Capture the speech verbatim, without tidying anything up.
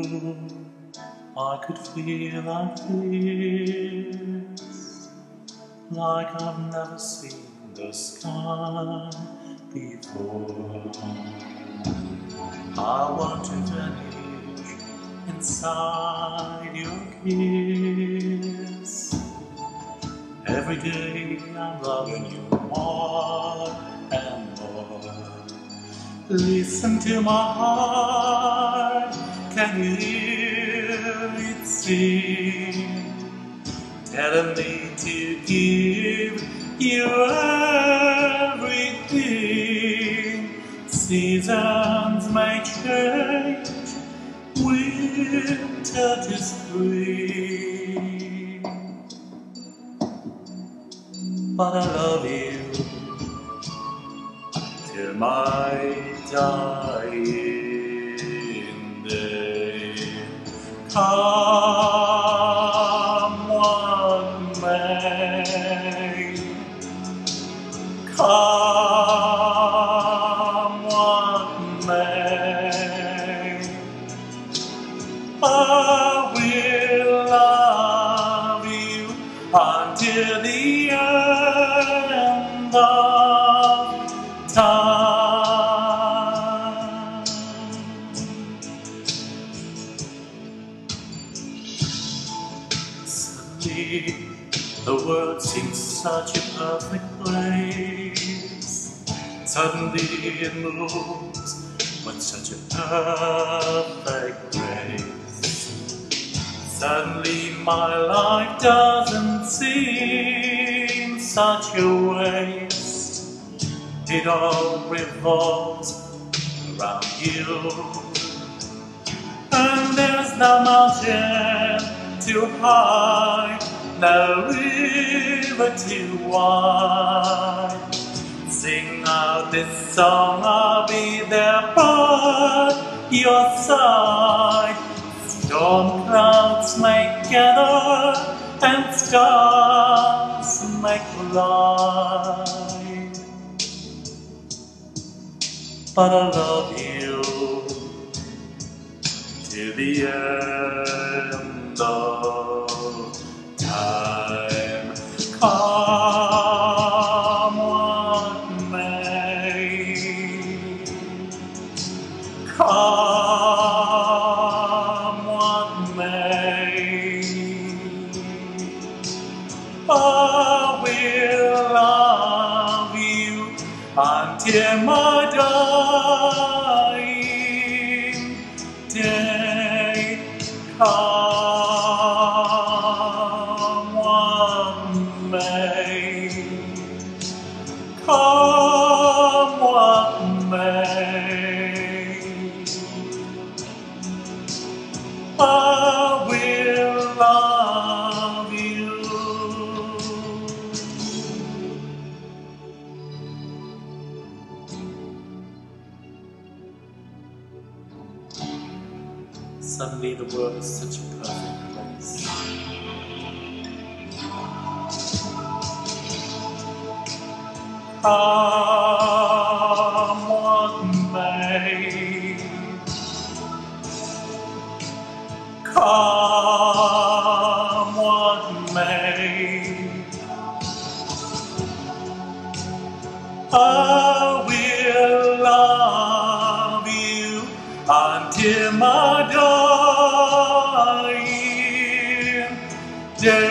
I could feel like this, like I've never seen the sky before. I want to vanish inside your kiss. Every day I'm loving you more and more. Listen to my heart, can you hear it sing? Telling me to give you everything. Seasons may change, winter to spring, but I love you till my dying day. Come what may, come what may, I will love you until the end of time. Suddenly, the world seems such a perfect place. Suddenly it moves with such a perfect grace. Suddenly my life doesn't seem such a waste. It all revolves around you, and there's no mountain too high, no river too wide. Sing out this song, I'll be there by your side. Storm clouds may gather and stars may collide, but I love you till the end of time. Come what may, come what may, I will love you until my dying day. Come what may, come what may, I will love you. Suddenly the world is such a perfect place. Come what may, come what may, I will love you until my dying day.